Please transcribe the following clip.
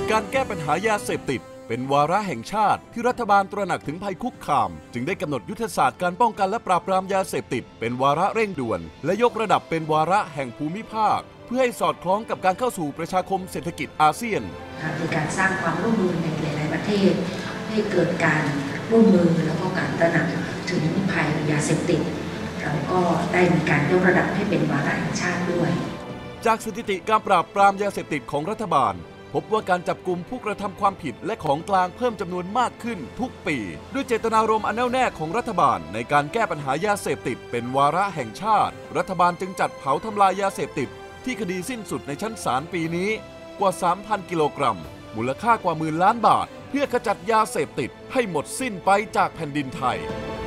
การแก้ปัญหายาเสพติดเป็นวาระแห่งชาติที่รัฐบาลตระหนักถึงภัยคุกคามจึงได้กำหนดยุทธศาสตร์การป้องกันและปราบปรามยาเสพติดเป็นวาระเร่งด่วนและยกระดับเป็นวาระแห่งภูมิภาคเพื่อให้สอดคล้องกับการเข้าสู่ประชาคมเศรษฐกิจอาเซียนในการสร้างความร่วมมือในหลายๆประเทศให้เกิดการร่วมมือแล้วก็การตระหนักถึงภัยยาเสพติดเราก็ได้มีการยกระดับให้เป็นวาระแห่งชาติด้วยจากสถิติการปราบปรามยาเสพติดของรัฐบาลพบว่าการจับกุมผู้กระทำความผิดและของกลางเพิ่มจำนวนมากขึ้นทุกปีด้วยเจตนารมณ์อันแน่วแน่ของรัฐบาลในการแก้ปัญหายาเสพติดเป็นวาระแห่งชาติรัฐบาลจึงจัดเผาทำลายยาเสพติดที่คดีสิ้นสุดในชั้นศาลปีนี้กว่า 3,000 กิโลกรัมมูลค่ากว่า10,000 ล้านบาทเพื่อขจัดยาเสพติดให้หมดสิ้นไปจากแผ่นดินไทย